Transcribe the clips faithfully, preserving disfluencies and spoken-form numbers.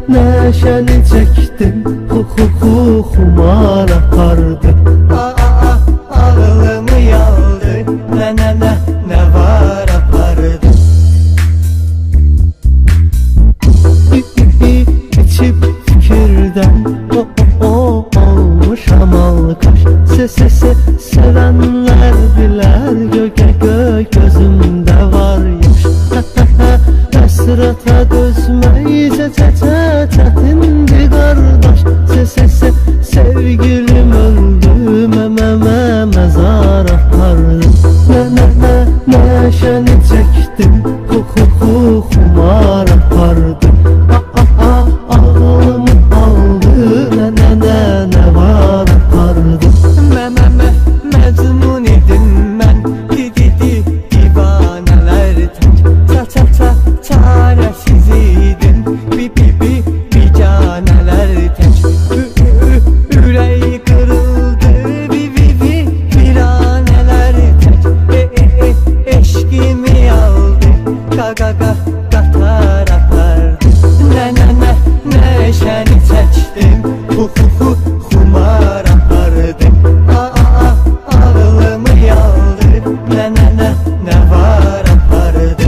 neşəni çəkdim, xuxuxu xumar apardı. Aa, ağlımı yaldı, nə nə nə nə var apardı. İçib fikirdən o o o olmuşam alqaş. Se se se sevənlər bilər, göqə göq gözümdə var yaş. Həsrətə dözməyicə çəçə çətindir qardaş. Se se se sevgilim öldü, məmə məzar apardı. Nə nə nə nəşəni çəkdim, xuxuxu xumar apardı. Ağlımı aldı, nə nə nə nə var apardı. Mə mə mə məcnun idim mən, didi divanələr tək. Ça ça ça çarəsiz idim, bi bi bi bicanələr tək. Ürəyi qırıldı, bi bi bi viranələr tək. E e e eşqimi aldı, qa qa qa qatar apardı. Nə nə nə nəşəni çəkdim, xuxuxu xumar apardı. Aa, ağlımı yaldı, nə nə nə nə var apardı.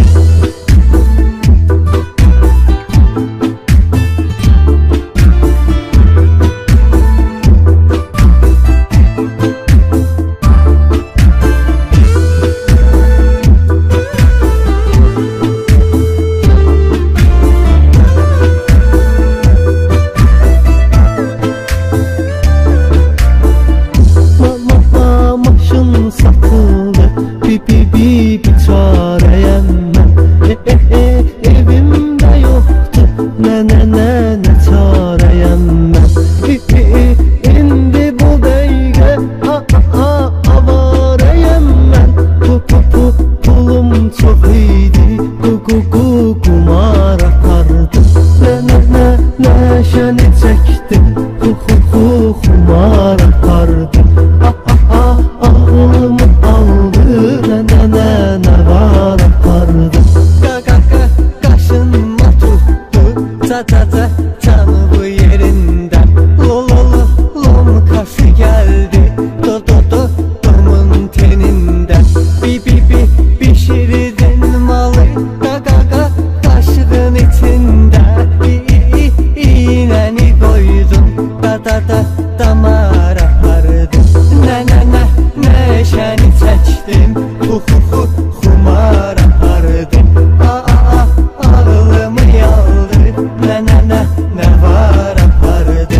Satıldı, bi bi bi biçarəyəm mən. E e e evimdə yoxdur, nə nə nə nə çarəyəm mən. E e e indi bu dəqiqə a a a avarəyəm mən. Bu bu bu pulum çox idi, qu qu qu qumar apardı. Nə nə nə nəşəni çəkdim, xu xu xu xumar apardı. A a a ağlımı aldı, nə nə nə nə var apardı. Qa qa qa qaşınma tutdu, ça ça ça canı bu yerindən. Lo lo lo lomkası gəldi, do do do domun tenindən. Bi bi bi bişirdin malı, qa qa qa qaşığın içində. İ i i iynəni qoydun, da da da damar apardı. Nə nə nə nəşəni çəkdim, xuxuxu xumar apardı. Aa, ağlımı yaldı, nə nə nə nə var apardı.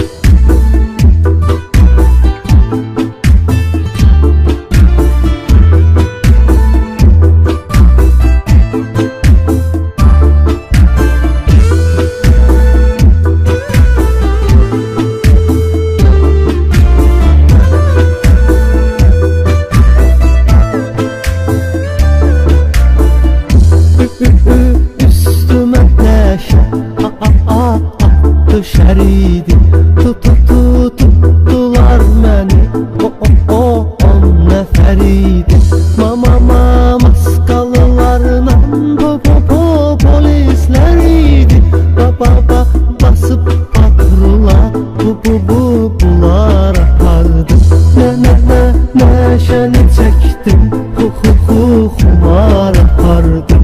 Üstümə nəşə a a a a düşər idi. Tut tut tut tutdular məni, o o o on nəfər idi. Mama mama maskalılarla po po po polislər idi. Ba ba ba basıb patrula, bu bu bu bunlar apardı. Nə nə nə nəşəni çəkdim, xuxuxu xumar apardı.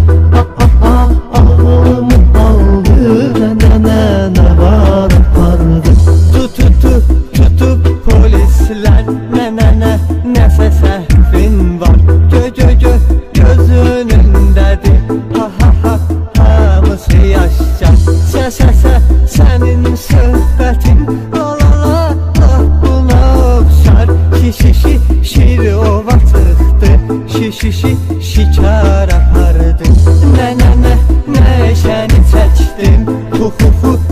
Ağlımı aldı, nə nə nə nə var apardı. Tututu tutup polislər, nə nə nə nəsə səhvin var. Gö gö gö göz önündədir, ha ha ha hamısı yaşca. Sə sə sə sənin söhbətin, la la la la buna oxşar. Şi şi şi şir ova çıxdı, şi şi şi şikar apardı. Nə nə nə nəşəni çəkdim, xuxuxu